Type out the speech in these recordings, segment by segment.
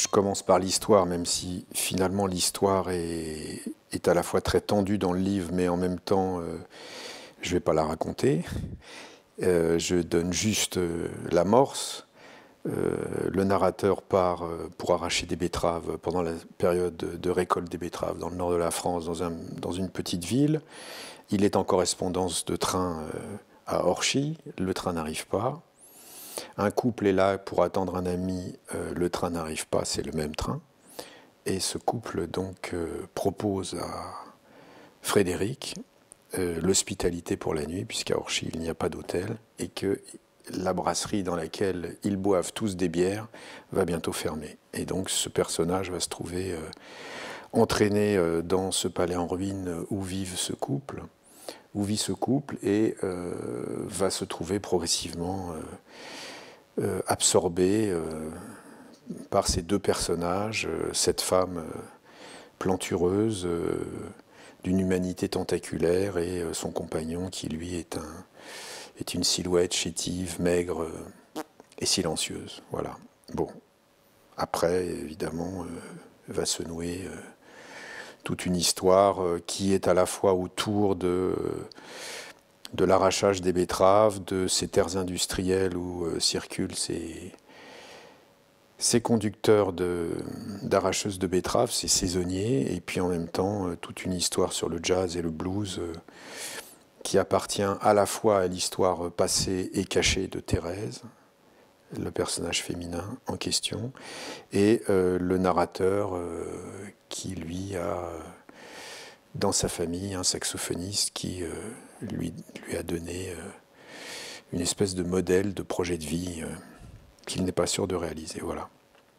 je commence par l'histoire, même si finalement l'histoire est à la fois très tendue dans le livre, mais en même temps, je ne vais pas la raconter. Je donne juste l'amorce. Le narrateur part pour arracher des betteraves pendant la période de récolte des betteraves dans le nord de la France, dans une petite ville. Il est en correspondance de train à Orchy, le train n'arrive pas. Un couple est là pour attendre un ami, le train n'arrive pas, c'est le même train. Et ce couple donc propose à Frédéric l'hospitalité pour la nuit, puisqu'à Orchy il n'y a pas d'hôtel, et que la brasserie dans laquelle ils boivent tous des bières va bientôt fermer. Et donc ce personnage va se trouver entraîné dans ce palais en ruine où vit ce couple, et va se trouver progressivement absorbé par ces deux personnages, cette femme plantureuse, d'une humanité tentaculaire, et son compagnon qui lui est une silhouette chétive, maigre et silencieuse. Voilà. Bon. Après, évidemment, va se nouer toute une histoire qui est à la fois autour de l'arrachage des betteraves, de ces terres industrielles où circulent ces conducteurs d'arracheuses de betteraves, ces saisonniers, et puis en même temps toute une histoire sur le jazz et le blues qui appartient à la fois à l'histoire passée et cachée de Thérèse, le personnage féminin en question, et le narrateur qui, lui, a dans sa famille un saxophoniste qui lui a donné une espèce de modèle, de projet de vie qu'il n'est pas sûr de réaliser. Voilà.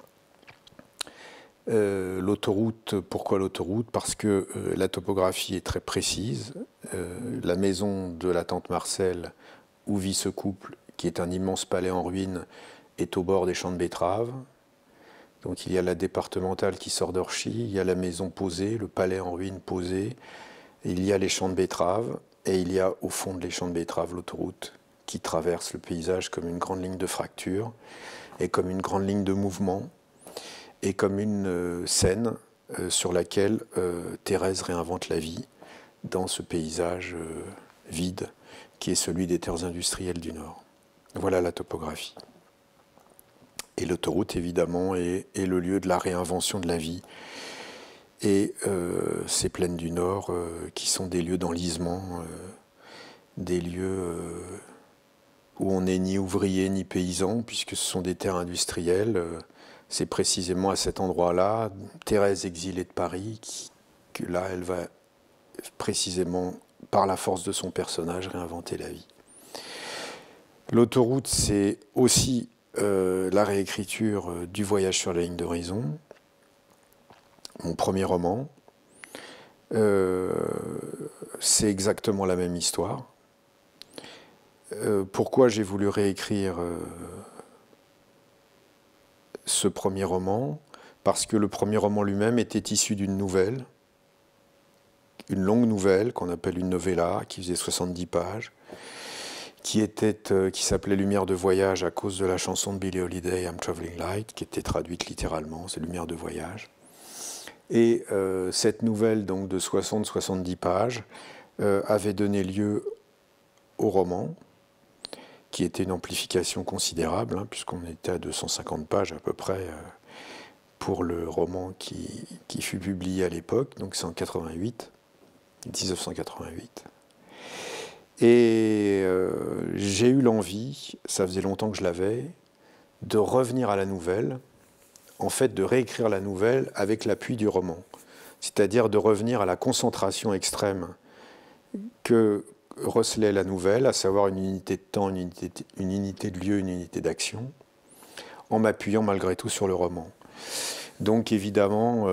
L'autoroute, pourquoi l'autoroute? Parce que la topographie est très précise. La maison de la tante Marcel, où vit ce couple, qui est un immense palais en ruine, est au bord des champs de betteraves. Donc il y a la départementale qui sort d'Orchy, il y a la maison posée, le palais en ruine posé, il y a les champs de betteraves, et il y a au fond des champs de betteraves l'autoroute qui traverse le paysage comme une grande ligne de fracture, et comme une grande ligne de mouvement, et comme une scène sur laquelle Thérèse réinvente la vie dans ce paysage vide qui est celui des terres industrielles du Nord. Voilà la topographie. Et l'autoroute, évidemment, est le lieu de la réinvention de la vie. Et ces plaines du Nord, qui sont des lieux d'enlisement, des lieux où on n'est ni ouvrier ni paysan, puisque ce sont des terres industrielles. C'est précisément à cet endroit-là, Thérèse exilée de Paris, que là, elle va précisément, par la force de son personnage, réinventer la vie. L'autoroute, c'est aussi la réécriture du Voyage sur la ligne d'horizon, mon premier roman. C'est exactement la même histoire. Pourquoi j'ai voulu réécrire ce premier roman? Parce que le premier roman lui-même était issu d'une nouvelle, une longue nouvelle qu'on appelle une novella, qui faisait 70 pages, qui s'appelait Lumière de voyage à cause de la chanson de Billie Holiday, I'm Traveling Light, qui était traduite littéralement, c'est Lumière de voyage. Et cette nouvelle donc de 60-70 pages avait donné lieu au roman, qui était une amplification considérable, puisqu'on était à 250 pages à peu près pour le roman qui fut publié à l'époque, donc c'est en 1988. Et j'ai eu l'envie, ça faisait longtemps que je l'avais, de revenir à la nouvelle, en fait de réécrire la nouvelle avec l'appui du roman. C'est-à-dire de revenir à la concentration extrême que recelait la nouvelle, à savoir une unité de temps, une unité de lieu, une unité d'action, en m'appuyant malgré tout sur le roman. Donc évidemment,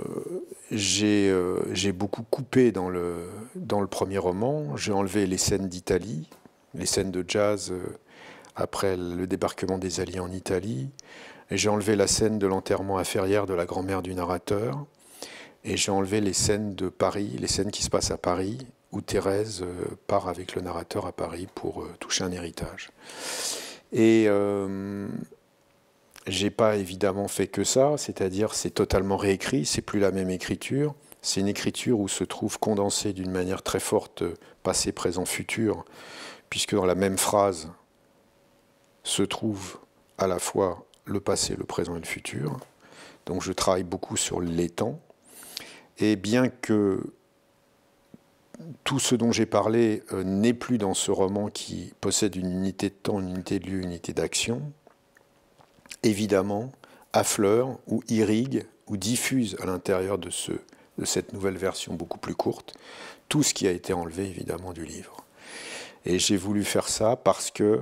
j'ai beaucoup coupé dans le premier roman. J'ai enlevé les scènes d'Italie, les scènes de jazz après le débarquement des Alliés en Italie. Et j'ai enlevé la scène de l'enterrement à Ferrières de la grand-mère du narrateur. Et j'ai enlevé les scènes de Paris, les scènes qui se passent à Paris, où Thérèse part avec le narrateur à Paris pour toucher un héritage. Et j'ai pas évidemment fait que ça, c'est-à-dire c'est totalement réécrit, c'est plus la même écriture. C'est une écriture où se trouve condensé d'une manière très forte passé, présent, futur, puisque dans la même phrase se trouve à la fois le passé, le présent et le futur. Donc je travaille beaucoup sur les temps. Et bien que tout ce dont j'ai parlé n'est plus dans ce roman qui possède une unité de temps, une unité de lieu, une unité d'action, évidemment, affleure ou irrigue ou diffuse à l'intérieur de cette nouvelle version beaucoup plus courte tout ce qui a été enlevé évidemment du livre. Et j'ai voulu faire ça parce que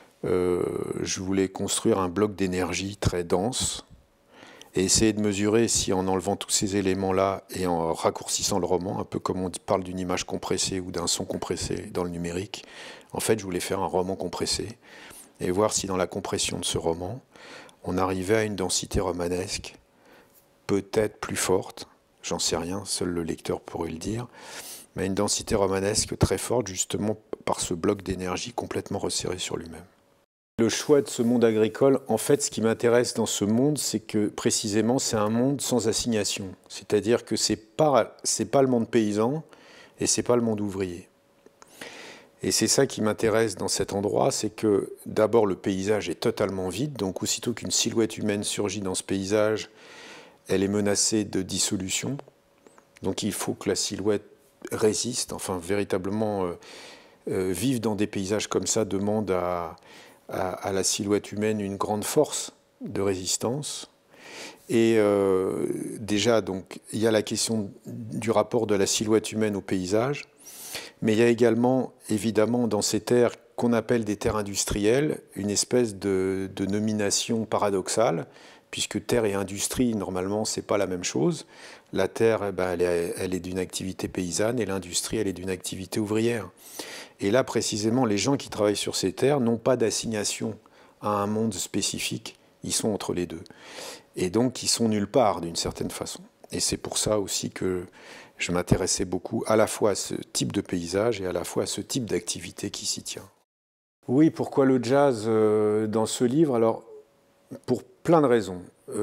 je voulais construire un bloc d'énergie très dense et essayer de mesurer si en enlevant tous ces éléments-là et en raccourcissant le roman, un peu comme on parle d'une image compressée ou d'un son compressé dans le numérique, en fait je voulais faire un roman compressé et voir si dans la compression de ce roman, on arrivait à une densité romanesque peut-être plus forte, j'en sais rien, seul le lecteur pourrait le dire, mais une densité romanesque très forte justement par ce bloc d'énergie complètement resserré sur lui-même. Le choix de ce monde agricole, en fait, ce qui m'intéresse dans ce monde, c'est que précisément, c'est un monde sans assignation. C'est-à-dire que c'est pas le monde paysan et c'est pas le monde ouvrier. Et c'est ça qui m'intéresse dans cet endroit, c'est que d'abord le paysage est totalement vide, donc aussitôt qu'une silhouette humaine surgit dans ce paysage, elle est menacée de dissolution. Donc il faut que la silhouette résiste, enfin véritablement vivre dans des paysages comme ça demande à la silhouette humaine une grande force de résistance. Et déjà, donc, il y a la question du rapport de la silhouette humaine au paysage, mais il y a également, évidemment, dans ces terres qu'on appelle des terres industrielles, une espèce de nomination paradoxale, puisque terre et industrie, normalement, c'est pas la même chose. La terre, eh ben, elle est d'une activité paysanne, et l'industrie, elle est d'une activité ouvrière. Et là, précisément, les gens qui travaillent sur ces terres n'ont pas d'assignation à un monde spécifique, ils sont entre les deux. Et donc, ils sont nulle part, d'une certaine façon. Et c'est pour ça aussi que je m'intéressais beaucoup à la fois à ce type de paysage et à la fois à ce type d'activité qui s'y tient. Oui, pourquoi le jazz dans ce livre? Alors, pour plein de raisons.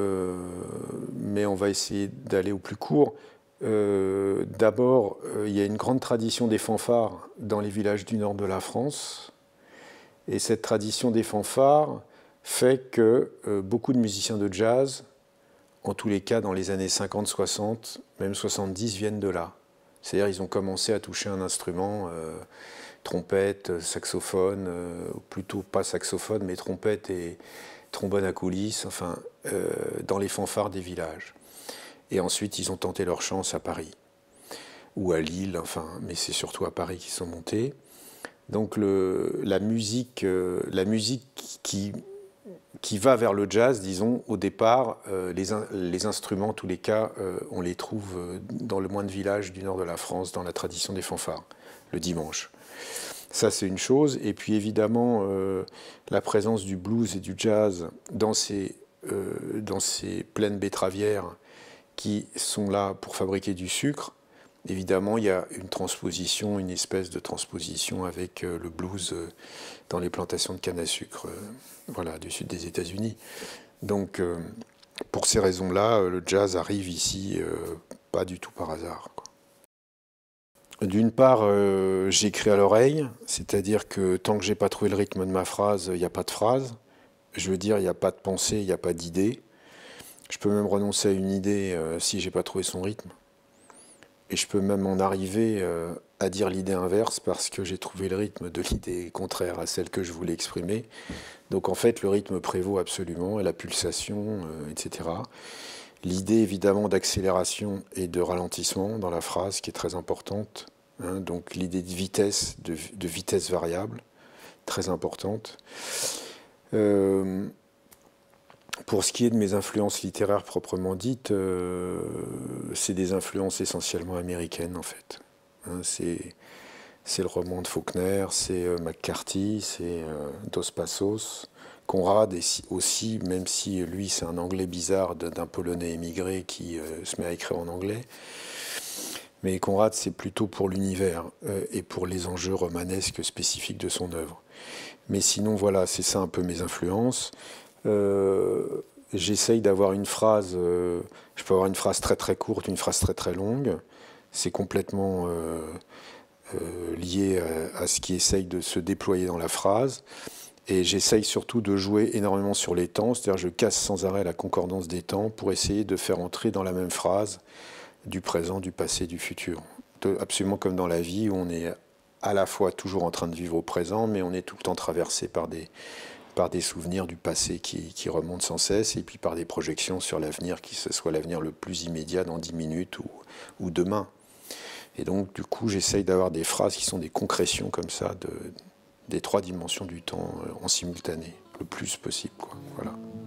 Mais on va essayer d'aller au plus court. D'abord, il y a une grande tradition des fanfares dans les villages du nord de la France. Et cette tradition des fanfares fait que beaucoup de musiciens de jazz, en tous les cas dans les années 50, 60, même 70, viennent de là. C'est-à-dire ils ont commencé à toucher un instrument, trompette, saxophone, plutôt pas saxophone, mais trompette et trombone à coulisses, enfin, dans les fanfares des villages. Et ensuite, ils ont tenté leur chance à Paris, ou à Lille, enfin, mais c'est surtout à Paris qu'ils sont montés. Donc la musique qui va vers le jazz, disons, au départ, les instruments, en tous les cas, on les trouve dans le moins de villages du nord de la France, dans la tradition des fanfares, le dimanche. Ça, c'est une chose. Et puis, évidemment, la présence du blues et du jazz dans ces plaines betteravières qui sont là pour fabriquer du sucre. Évidemment, il y a une espèce de transposition avec le blues dans les plantations de canne à sucre voilà, du sud des États-Unis. Donc, pour ces raisons-là, le jazz arrive ici pas du tout par hasard, quoi. D'une part, j'écris à l'oreille, c'est-à-dire que tant que j'ai pas trouvé le rythme de ma phrase, il n'y a pas de phrase. Je veux dire, il n'y a pas de pensée, il n'y a pas d'idée. Je peux même renoncer à une idée si j'ai pas trouvé son rythme. Et je peux même en arriver à dire l'idée inverse parce que j'ai trouvé le rythme de l'idée contraire à celle que je voulais exprimer. Donc en fait, le rythme prévaut absolument, et la pulsation, etc. L'idée évidemment d'accélération et de ralentissement dans la phrase qui est très importante. Hein, donc l'idée de vitesse variable, très importante. Pour ce qui est de mes influences littéraires proprement dites, c'est des influences essentiellement américaines en fait. Hein, c'est le roman de Faulkner, c'est McCarthy, c'est Dos Passos, Conrad aussi, même si lui c'est un anglais bizarre d'un Polonais émigré qui se met à écrire en anglais. Mais Conrad c'est plutôt pour l'univers et pour les enjeux romanesques spécifiques de son œuvre. Mais sinon voilà, c'est ça un peu mes influences. J'essaye d'avoir une phrase, je peux avoir une phrase très très courte, une phrase très très longue. C'est complètement lié à ce qui essaye de se déployer dans la phrase. Et j'essaye surtout de jouer énormément sur les temps, c'est-à-dire je casse sans arrêt la concordance des temps pour essayer de faire entrer dans la même phrase du présent, du passé, du futur. Absolument comme dans la vie où on est à la fois toujours en train de vivre au présent, mais on est tout le temps traversé par des souvenirs du passé qui remontent sans cesse, et puis par des projections sur l'avenir, qui ce soit l'avenir le plus immédiat dans 10 minutes ou demain. Et donc, du coup, j'essaye d'avoir des phrases qui sont des concrétions comme ça des trois dimensions du temps en simultané, le plus possible, quoi. Voilà.